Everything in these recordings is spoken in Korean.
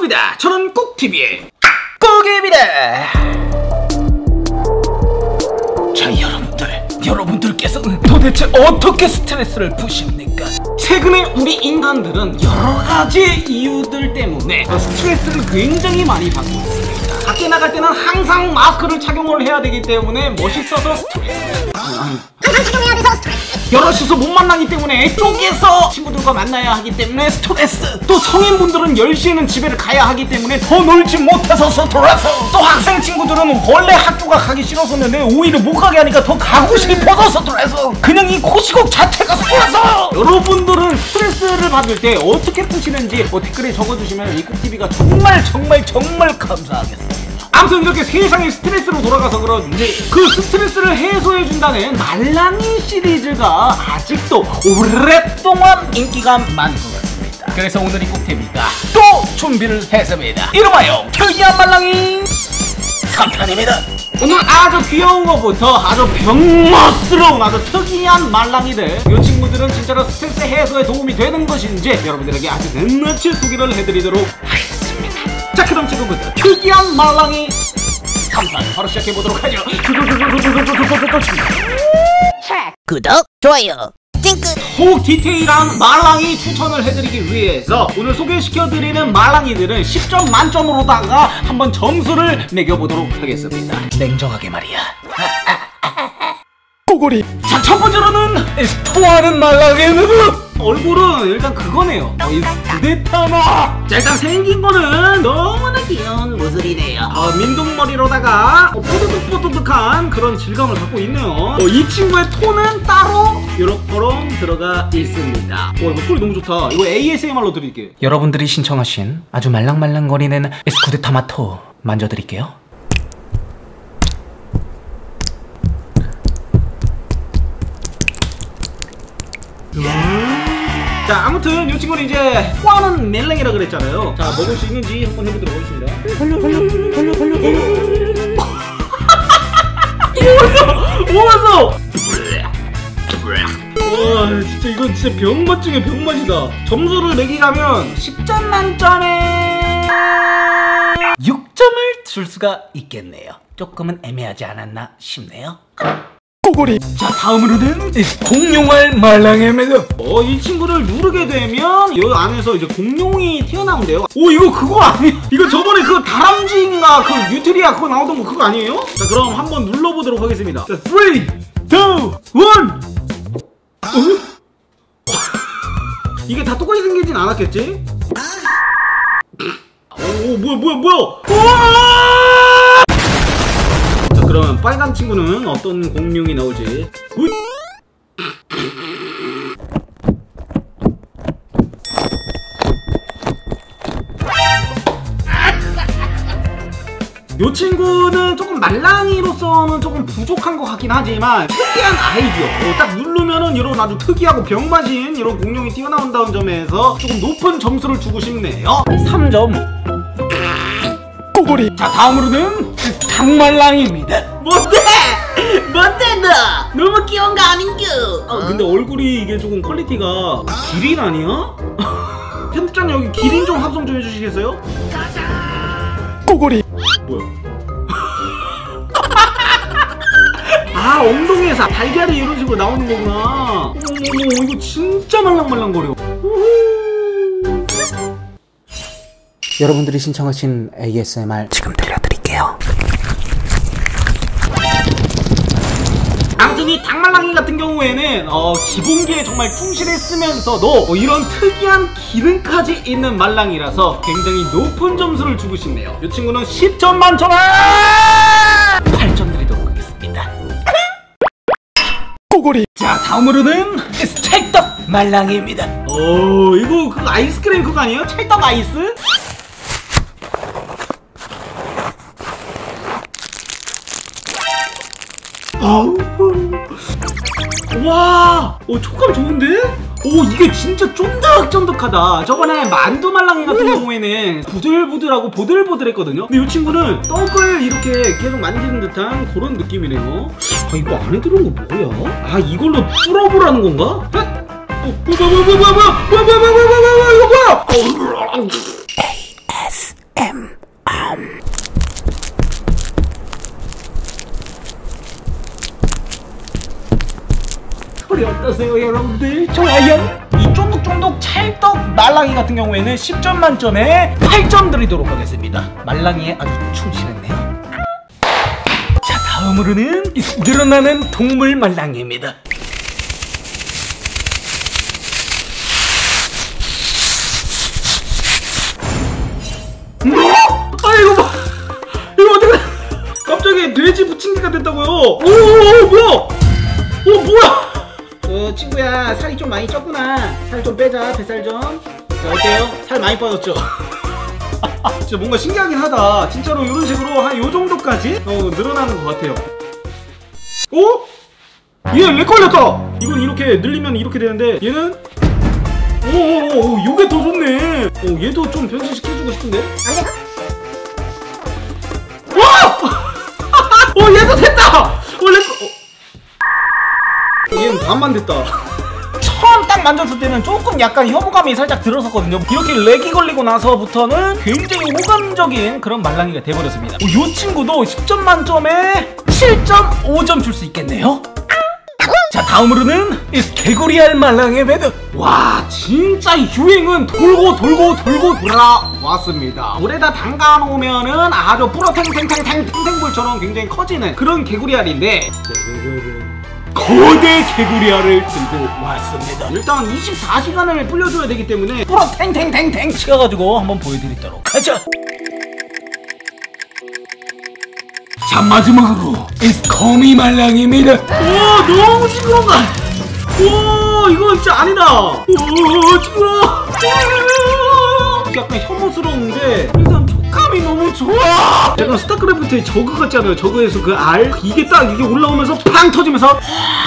반갑습니다. 저는 꾹TV의 꾹입니다. 자, 여러분들께서는 도대체 어떻게 스트레스를 푸십니까? 최근에 우리 인간들은 여러가지 이유들 때문에 스트레스를 굉장히 많이 받고 있습니다. 밖에 나갈 때는 항상 마스크를 착용을 해야 되기 때문에 멋있어서 스트레스, 항상 착용해야 돼서 스트레스, 여럿이서 못 만나기 때문에 쪼개서 친구들과 만나야 하기 때문에 스트레스, 또 성인분들은 10시에는 집에 가야 하기 때문에 더 놀지 못해서 스트레스, 또 학생 친구들은 원래 학교가 가기 싫었었는데 오히려 못 가게 하니까 더 가고 싶어서 스트레스, 그냥 이 코시국 자체가 스트레스. 여러분들은 스트레스를 받을 때 어떻게 푸시는지 댓글에 적어주시면 이 꾹TV가 정말 감사하겠습니다. 아무튼 이렇게 세상이 스트레스로 돌아가서 그런지 그 스트레스를 해소해준다는 말랑이 시리즈가 아직도 오랫동안 인기가 많은 것 같습니다. 그래서 오늘 이 꾹TV가 또 준비를 했습니다. 이름하여 특이한 말랑이 3편입니다. 오늘 아주 귀여운 것부터 아주 병맛스러운 아주 특이한 말랑이들, 이 친구들은 진짜로 스트레스 해소에 도움이 되는 것인지 여러분들에게 아주 낱낱이 소개를 해드리도록 하겠습니다. 자, 그럼 지금부터 특이한 말랑이 3편 바로 시작해보도록 하죠. 구독, 좋아요, 띵크. 더욱 디테일한 말랑이 추천을 해드리기 위해서 오늘 소개시켜드리는 말랑이들은 10점 만점으로다가 한번 점수를 매겨보도록 하겠습니다. 냉정하게 말이야. 꼬골이. 자, 첫 번째로는 스토하는 말랑이 누구? 얼굴은 일단 그거네요. 이 스쿠데타마. 자, 일단 생긴 거는 너무나 귀여운 모습이네요. 민둥머리로다가 뽀드득뽀드득한 그런 질감을 갖고 있네요. 이 친구의 톤은 따로 요렇게 들어가 있습니다. 이거 소리 너무 좋다. 이거 ASMR로 드릴게요. 여러분들이 신청하신 아주 말랑말랑거리는 스쿠데타마 토 만져드릴게요. 자, 아무튼 이 친구는 이제 토하는 멜랭이라 그랬잖아요. 자, 먹을 수 있는지 한번 해보도록 하겠습니다. 뭐였어? 와, 진짜 이건 진짜 병맛 중에 병맛이다. 점수를 매기자면 10점 만점에 6점을 줄 수가 있겠네요. 조금은 애매하지 않았나 싶네요. 꼬골이. 자, 다음으로는 공룡알 말랑입니다. 이 친구를 누르게 되면 이 안에서 이제 공룡이 튀어나온대요. 오, 이거 그거 아니야? 이거 저번에 그 다람쥐인가 그 뉴트리아 그거 나오던 거 그거 아니에요? 자, 그럼 한번 눌러보도록 하겠습니다. 자, 3, 2, 1. 이게 다 똑같이 생기진 않았겠지? 오, 뭐야. 자, 그럼 빨간 친구는 어떤 공룡이 나올지. 요 친구는 조금 말랑이로서는 조금 부족한 것 같긴 하지만 특이한 아이디어. 딱 누르면은 이런 아주 특이하고 병맛인 이런 공룡이 튀어나온다는 점에서 조금 높은 점수를 주고 싶네요. 3점. 꼬골이. 자, 다음으로는 닭말랑입니다. 뭔데 너? 너무 귀여운 거 아닌겨? 근데 얼굴이 이게 조금 퀄리티가 기린 아니야? 편집장 여기 기린 좀 합성 좀 해주시겠어요? 꼬골이. 뭐야? 엉덩이에서 달걀이 이런 식으로 나오는 거구나. 어머, 이거 진짜 말랑말랑거려. 여러분들이 신청하신 ASMR 지금 들려드릴게요. 아무튼 이 닭말랑이 같은 경우에는 기본기에 정말 충실했으면서도 이런 특이한 기능까지 있는 말랑이라서 굉장히 높은 점수를 주고 싶네요. 이 친구는 10점 만점에 8점 드리도록 하겠습니다. 꼬골이. 자, 다음으로는 찰떡 말랑이입니다. 이거 그 아이스크림 그거 아니에요? 찰떡 아이스? 와, 촉감 좋은데? 이게 진짜 쫀득쫀득하다. 저번에 만두 말랑이 같은 경우에는 부들부들하고 보들보들했거든요. 근데 이 친구는 떡을 이렇게 계속 만지는 듯한 그런 느낌이네요. 이거 안에 들어온 거 뭐야? 이걸로 뚫어보라는 건가? 뭐야? 이거 뭐야? AS 소리 어떠세요 여러분들? 좋아요? 이 쫀득쫀득 찰떡 말랑이 같은 경우에는 10점 만점에 8점 드리도록 하겠습니다. 말랑이에 아주 충실했네요. 자, 다음으로는 늘어나는 동물 말랑이입니다. 아이고 봐. 이거 어떻게 갑자기 돼지 부침개가 됐다고요? 오 뭐야? 뭐야? 친구야, 살이 좀 많이 쪘구나. 살 좀 빼자. 뱃살 좀. 자, 어때요? 살 많이 빠졌죠? 진짜 뭔가 신기하긴 하다. 진짜로 이런 식으로 한 요 정도까지 늘어나는 것 같아요. 오? 얘 렉 걸렸다. 이건 이렇게 늘리면 이렇게 되는데 얘는 오, 요게 더 좋네. 얘도 좀 변신시켜주고 싶은데? 안 되나? 와! 얘도 됐다! 얘는 반만 됐다. 처음 딱 만졌을 때는 조금 약간 혐오감이 살짝 들었었거든요. 이렇게 렉이 걸리고 나서부터는 굉장히 호감적인 그런 말랑이가 돼버렸습니다. 이 친구도 10점 만점에 7.5점 줄 수 있겠네요. 자, 다음으로는 이 개구리알 말랑의 매듭. 와, 진짜 유행은 돌고 돌아왔습니다. 물에다 담가 놓으면은 아주 뿌러탱탱탱탱탱탱볼처럼 굉장히 커지는 그런 개구리알인데 거대 개구리알을 들고 왔습니다. 일단 24시간을 불려줘야 되기 때문에 뿌러탱탱탱탱 치워가지고 한번 보여드리도록 하죠. 자, 마지막으로 이 거미 말랑입니다. 와, 너무 징그러운다. 와, 이거 진짜 아니다. 와, 징그러워. 약간 혐오스러운데 일단 촉감이 너무 좋아. 약간 스타크래프트의 저그 같지 않아요? 저그에서 그 알? 이게 딱 이게 올라오면서 팡 터지면서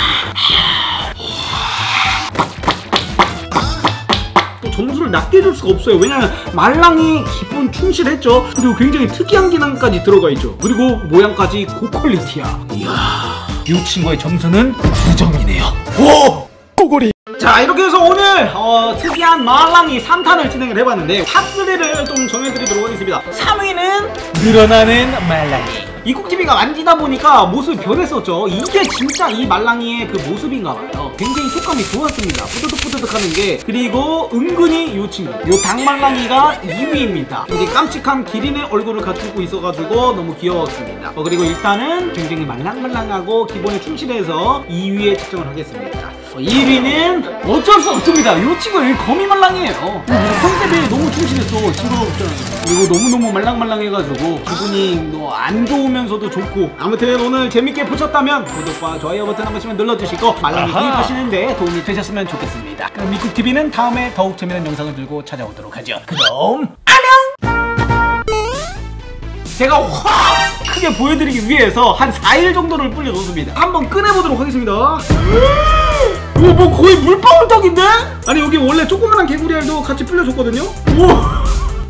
또 점수를 낮게 줄 수가 없어요. 왜냐면 말랑이 기본 충실했죠. 그리고 굉장히 특이한 기능까지 들어가 있죠. 그리고 모양까지 고퀄리티야. 이야, 이 친구의 점수는 9점이네요 오! 꼬골이. 자, 이렇게 해서 오늘 특이한 말랑이 3탄을 진행을 해봤는데 탑3를 좀 정해드리도록 하겠습니다. 3위는 늘어나는 말랑이. 이국TV가 만지다 보니까 모습이 변했었죠. 이게 진짜 이 말랑이의 그 모습인가봐요. 굉장히 효과감이 좋았습니다. 뿌드득뿌드득 하는 게. 그리고 은근히 요 친구, 요 닭말랑이가 2위입니다. 굉장히 깜찍한 기린의 얼굴을 갖추고 있어가지고 너무 귀여웠습니다. 그리고 일단은 굉장히 말랑말랑하고 기본에 충실해서 2위에 측정을 하겠습니다. 1위는 어쩔 수 없습니다. 요 친구는 거미말랑이에요. 컨셉에 너무 충실했어. 징그럽잖아요. 그리고 너무너무 말랑말랑해가지고 기분이 안 좋으면서도 좋고. 아무튼 오늘 재밌게 보셨다면 구독과 좋아요 버튼 한 번씩만 눌러주시고 말랑이 구입하시는데 도움이 되셨으면 좋겠습니다. 그럼 미국TV는 다음에 더욱 재미난 영상을 들고 찾아오도록 하죠. 그럼 안녕! 제가 확 크게 보여드리기 위해서 한 4일 정도를 불려줬습니다. 한번 꺼내보도록 하겠습니다. 이거 뭐 거의 물방울 떡인데? 아니, 여기 원래 조그만한 개구리알도 같이 불려줬거든요? 우와!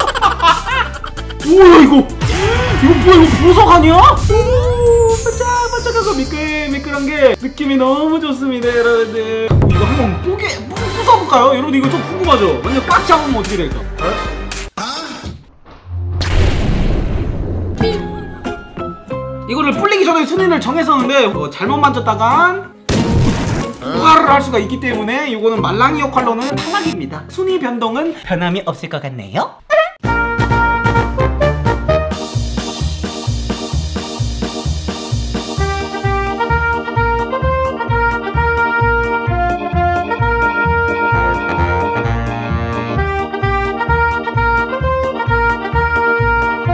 우와, 이거 뭐야, 이거 보석 아니야? 오, 반짝반짝하고 미끌미끌한 게 느낌이 너무 좋습니다, 여러분들. 이거 한번 부숴볼까요? 여러분, 이거 좀 궁금하죠? 완전 꽉 잡으면 어떻게 될까? 이거를 불리기 전에 순위를 정했었는데 잘못 만졌다간 후가를 할 수가 있기 때문에 이거는 말랑이 역할로는 탈락입니다. 순위 변동은 변함이 없을 것 같네요.